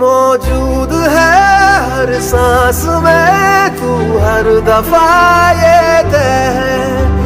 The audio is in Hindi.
मौजूद है हर सांस में, तू हर दफा ये तय है